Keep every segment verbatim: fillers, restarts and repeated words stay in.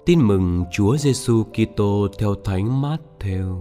Tin mừng Chúa Giêsu Kitô theo Thánh Mát-thêu.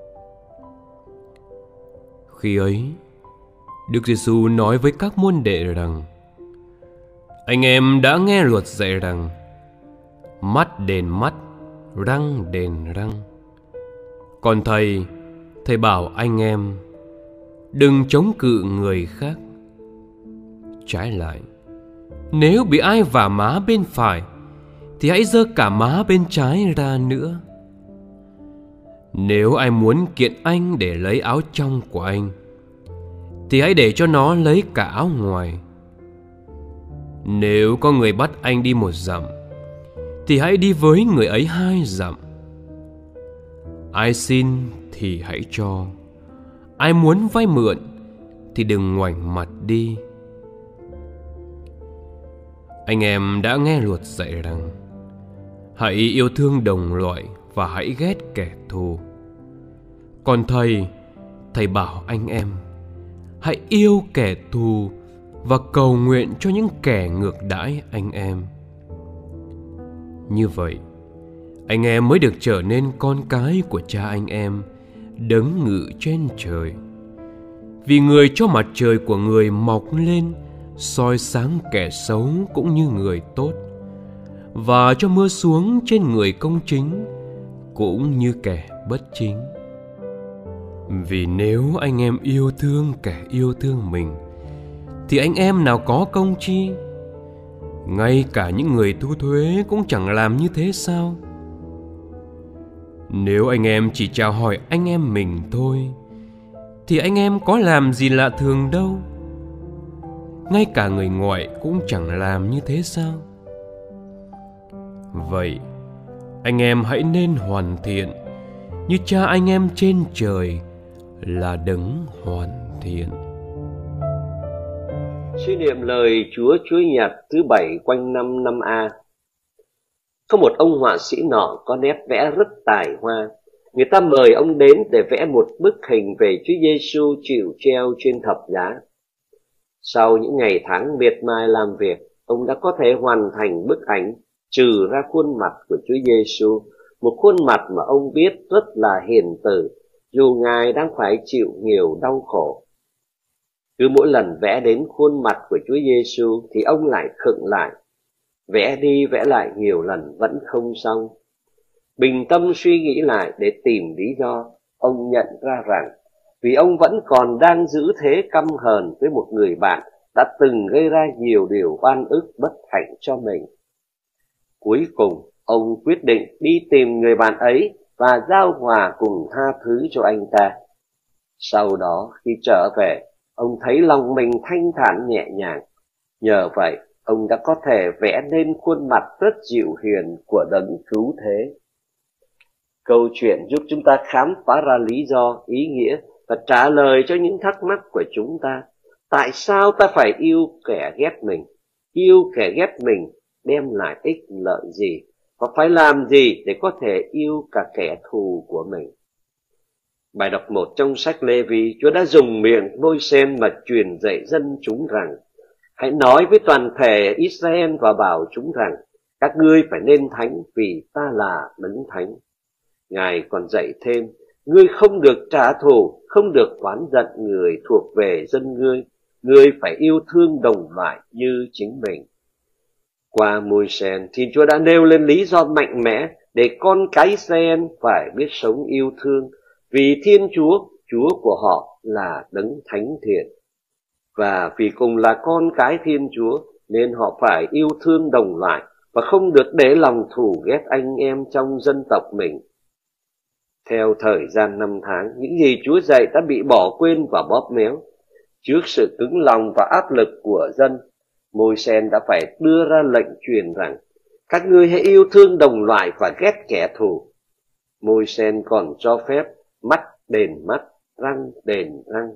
Khi ấy, Đức Giêsu nói với các môn đệ rằng: Anh em đã nghe luật dạy rằng mắt đền mắt, răng đền răng. Còn thầy, thầy bảo anh em đừng chống cự người khác. Trái lại, nếu bị ai vả má bên phải thì hãy giơ cả má bên trái ra nữa. Nếu ai muốn kiện anh để lấy áo trong của anh thì hãy để cho nó lấy cả áo ngoài. Nếu có người bắt anh đi một dặm thì hãy đi với người ấy hai dặm. Ai xin thì hãy cho, ai muốn vay mượn thì đừng ngoảnh mặt đi. Anh em đã nghe luật dạy rằng hãy yêu thương đồng loại và hãy ghét kẻ thù. Còn thầy, thầy bảo anh em hãy yêu kẻ thù và cầu nguyện cho những kẻ ngược đãi anh em. Như vậy, anh em mới được trở nên con cái của Cha anh em đấng ngự trên trời. Vì người cho mặt trời của người mọc lên soi sáng kẻ xấu cũng như người tốt, và cho mưa xuống trên người công chính cũng như kẻ bất chính. Vì nếu anh em yêu thương kẻ yêu thương mình thì anh em nào có công chi? Ngay cả những người thu thuế cũng chẳng làm như thế sao? Nếu anh em chỉ chào hỏi anh em mình thôi thì anh em có làm gì lạ thường đâu. Ngay cả người ngoại cũng chẳng làm như thế sao? Vậy, anh em hãy nên hoàn thiện như Cha anh em trên trời là đấng hoàn thiện. Suy niệm lời Chúa Chúa Nhật thứ bảy quanh năm năm A. Có một ông họa sĩ nọ có nét vẽ rất tài hoa. Người ta mời ông đến để vẽ một bức hình về Chúa Giêsu chịu treo trên thập giá. Sau những ngày tháng miệt mài làm việc, ông đã có thể hoàn thành bức ảnh trừ ra khuôn mặt của Chúa Giêsu, một khuôn mặt mà ông biết rất là hiền từ, dù Ngài đang phải chịu nhiều đau khổ. Cứ mỗi lần vẽ đến khuôn mặt của Chúa Giêsu thì ông lại khựng lại, vẽ đi vẽ lại nhiều lần vẫn không xong. Bình tâm suy nghĩ lại để tìm lý do, ông nhận ra rằng vì ông vẫn còn đang giữ thế căm hờn với một người bạn đã từng gây ra nhiều điều oan ức bất hạnh cho mình. Cuối cùng, ông quyết định đi tìm người bạn ấy và giao hòa cùng tha thứ cho anh ta. Sau đó, khi trở về, ông thấy lòng mình thanh thản nhẹ nhàng. Nhờ vậy, ông đã có thể vẽ nên khuôn mặt rất dịu hiền của đấng cứu thế. Câu chuyện giúp chúng ta khám phá ra lý do, ý nghĩa và trả lời cho những thắc mắc của chúng ta. Tại sao ta phải yêu kẻ ghét mình? Yêu kẻ ghét mình đem lại ích lợi gì? Và phải làm gì để có thể yêu cả kẻ thù của mình? Bài đọc một trong sách Lê-vi, Chúa đã dùng miệng Môi-se mà truyền dạy dân chúng rằng: hãy nói với toàn thể Israel và bảo chúng rằng các ngươi phải nên thánh vì ta là đấng thánh. Ngài còn dạy thêm: ngươi không được trả thù, không được oán giận người thuộc về dân ngươi, ngươi phải yêu thương đồng loại như chính mình. Qua Môi-se thì Chúa đã nêu lên lý do mạnh mẽ để con cái Israel phải biết sống yêu thương, vì Thiên Chúa, Chúa của họ là đấng thánh thiện. Và vì cùng là con cái Thiên Chúa nên họ phải yêu thương đồng loại và không được để lòng thù ghét anh em trong dân tộc mình. Theo thời gian năm tháng, những gì Chúa dạy đã bị bỏ quên và bóp méo. Trước sự cứng lòng và áp lực của dân, Môi-se đã phải đưa ra lệnh truyền rằng các ngươi hãy yêu thương đồng loại và ghét kẻ thù. Môi-se còn cho phép mắt đền mắt, răng đền răng.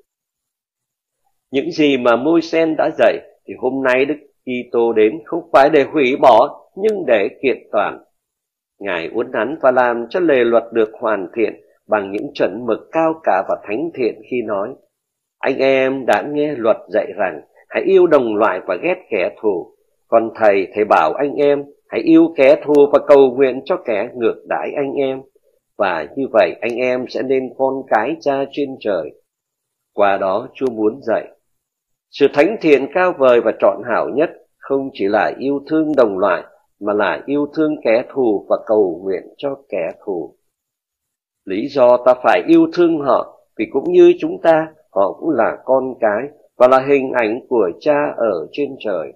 Những gì mà Môi-se đã dạy thì hôm nay Đức Kitô đến không phải để hủy bỏ nhưng để kiện toàn. Ngài uốn nắn và làm cho lề luật được hoàn thiện bằng những chuẩn mực cao cả và thánh thiện khi nói: anh em đã nghe luật dạy rằng hãy yêu đồng loại và ghét kẻ thù. Còn thầy, thầy bảo anh em Hãy yêu kẻ thù và cầu nguyện cho kẻ ngược đãi anh em, và như vậy anh em sẽ nên con cái Cha trên trời. Qua đó Chúa muốn dạy sự thánh thiện cao vời và trọn hảo nhất không chỉ là yêu thương đồng loại, mà là yêu thương kẻ thù và cầu nguyện cho kẻ thù. Lý do ta phải yêu thương họ vì cũng như chúng ta, họ cũng là con cái và là hình ảnh của Cha ở trên trời.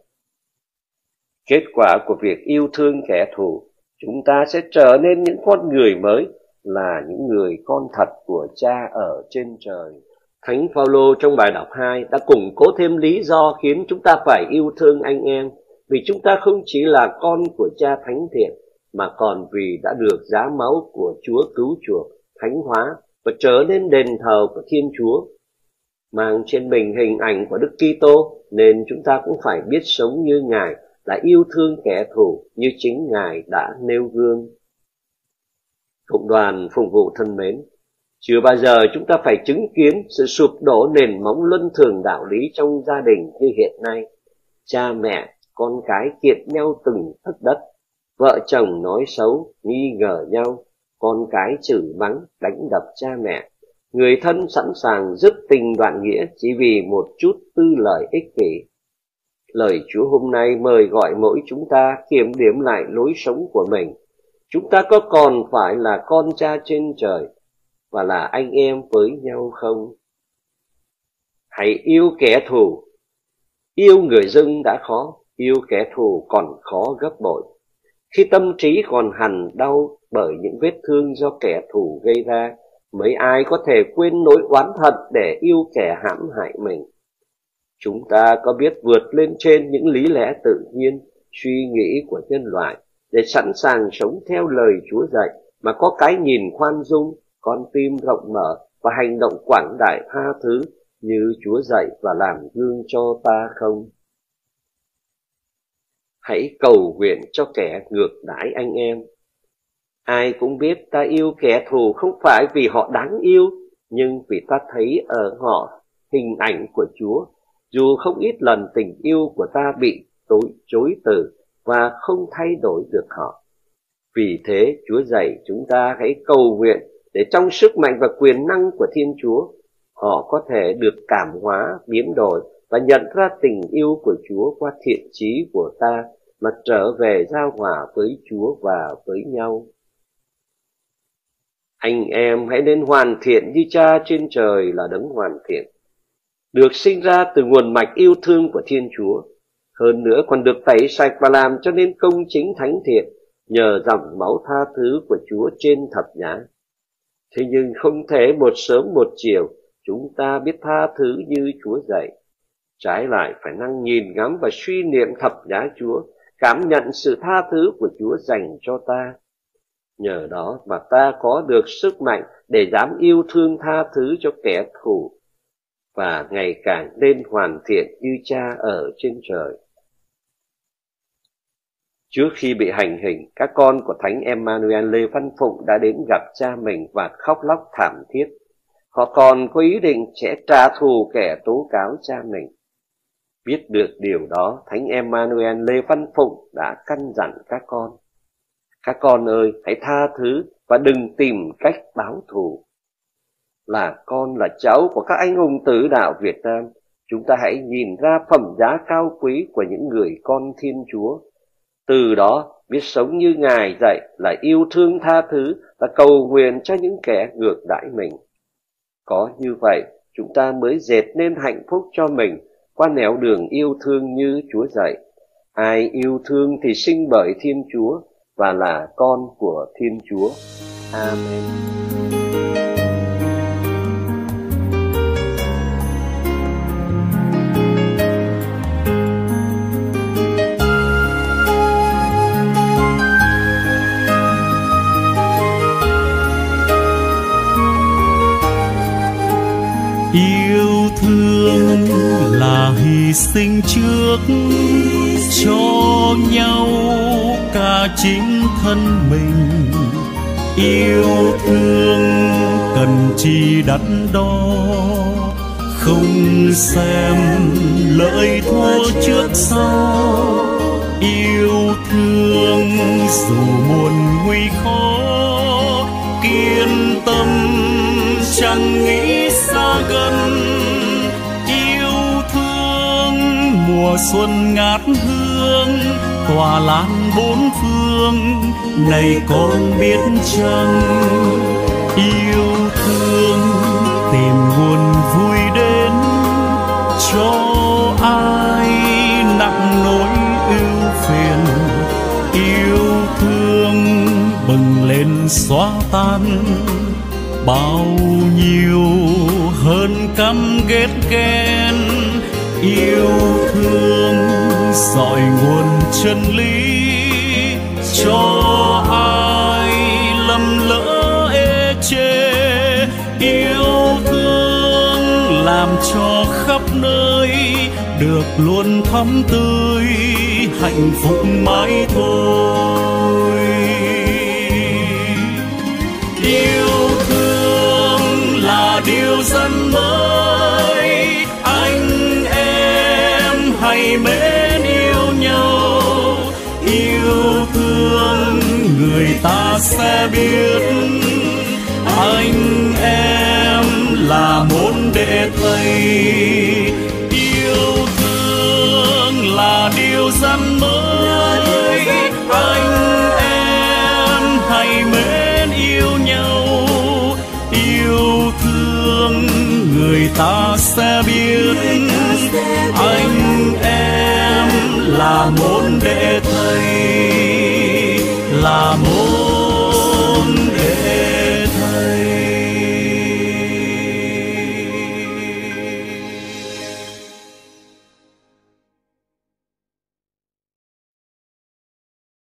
Kết quả của việc yêu thương kẻ thù, chúng ta sẽ trở nên những con người mới, là những người con thật của Cha ở trên trời. Thánh Phaolô trong bài đọc hai đã củng cố thêm lý do khiến chúng ta phải yêu thương anh em, vì chúng ta không chỉ là con của Cha thánh thiện, mà còn vì đã được giá máu của Chúa cứu chuộc, thánh hóa và trở nên đền thờ của Thiên Chúa. Mang trên mình hình ảnh của Đức Kitô, nên chúng ta cũng phải biết sống như Ngài, là yêu thương kẻ thù như chính Ngài đã nêu gương. Cộng đoàn phụng vụ thân mến, chưa bao giờ chúng ta phải chứng kiến sự sụp đổ nền móng luân thường đạo lý trong gia đình như hiện nay. Cha mẹ, con cái kiện nhau từng tấc đất, vợ chồng nói xấu, nghi ngờ nhau, con cái chửi mắng, đánh đập cha mẹ, người thân sẵn sàng dứt tình đoạn nghĩa chỉ vì một chút tư lợi ích kỷ. Lời Chúa hôm nay mời gọi mỗi chúng ta kiểm điểm lại lối sống của mình. Chúng ta có còn phải là con Cha trên trời và là anh em với nhau không? Hãy yêu kẻ thù. Yêu người dưng đã khó, yêu kẻ thù còn khó gấp bội. Khi tâm trí còn hằn đau bởi những vết thương do kẻ thù gây ra, mấy ai có thể quên nỗi oán hận để yêu kẻ hãm hại mình. Chúng ta có biết vượt lên trên những lý lẽ tự nhiên, suy nghĩ của nhân loại để sẵn sàng sống theo lời Chúa dạy, mà có cái nhìn khoan dung, con tim rộng mở và hành động quảng đại tha thứ như Chúa dạy và làm gương cho ta không? Hãy cầu nguyện cho kẻ ngược đãi anh em. Ai cũng biết ta yêu kẻ thù không phải vì họ đáng yêu, nhưng vì ta thấy ở họ hình ảnh của Chúa, dù không ít lần tình yêu của ta bị tối chối từ và không thay đổi được họ. Vì thế Chúa dạy chúng ta hãy cầu nguyện để trong sức mạnh và quyền năng của Thiên Chúa, họ có thể được cảm hóa, biến đổi và nhận ra tình yêu của Chúa qua thiện chí của ta, mà trở về giao hòa với Chúa và với nhau. Anh em hãy nên hoàn thiện như Cha trên trời là đấng hoàn thiện, được sinh ra từ nguồn mạch yêu thương của Thiên Chúa, hơn nữa còn được tẩy sạch và làm cho nên công chính thánh thiện nhờ dòng máu tha thứ của Chúa trên thập giá. Thế nhưng không thể một sớm một chiều chúng ta biết tha thứ như Chúa dạy. Trái lại phải năng nhìn ngắm và suy niệm thập giá Chúa, cảm nhận sự tha thứ của Chúa dành cho ta. Nhờ đó mà ta có được sức mạnh để dám yêu thương tha thứ cho kẻ thù, và ngày càng nên hoàn thiện như Cha ở trên trời. Trước khi bị hành hình, các con của Thánh Emmanuel Lê Văn Phụng đã đến gặp cha mình và khóc lóc thảm thiết. Họ còn có ý định sẽ trả thù kẻ tố cáo cha mình. Biết được điều đó, Thánh Emmanuel Lê Văn Phụng đã căn dặn các con: các con ơi, hãy tha thứ và đừng tìm cách báo thù. Là con, là cháu của các anh hùng tử đạo Việt Nam, chúng ta hãy nhìn ra phẩm giá cao quý của những người con Thiên Chúa. Từ đó biết sống như Ngài dạy là yêu thương tha thứ và cầu nguyện cho những kẻ ngược đãi mình. Có như vậy, chúng ta mới dệt nên hạnh phúc cho mình qua nẻo đường yêu thương như Chúa dạy. Ai yêu thương thì sinh bởi Thiên Chúa và là con của Thiên Chúa. Amen. Yêu thương là hy sinh trước cho nhau cả chính thân mình. Yêu thương cần chi đắn đo, không xem lợi thua trước sau. Yêu thương dù muôn nguy khó, kiên tâm chẳng nghĩ xa gần. Yêu thương mùa xuân ngát hương, tỏa lan bốn phương, này con biết chăng? Yêu thương tìm nguồn vui đến cho ai nặng nỗi ưu phiền. Yêu thương bừng lên xóa tan bao nhiêu hơn căm ghét ghen. Yêu thương dọi nguồn chân lý cho ai lầm lỡ ê chê. Yêu thương làm cho khắp nơi được luôn thắm tươi, hạnh phúc mãi thôi. Yêu thương là điều dân mới, anh em hãy mến yêu nhau. Yêu thương người ta sẽ biết anh em là môn đệ thầy. Yêu thương là điều dân mới, anh em hãy mến yêu nhau. Yêu thương người ta sẽ biết anh em là môn đệ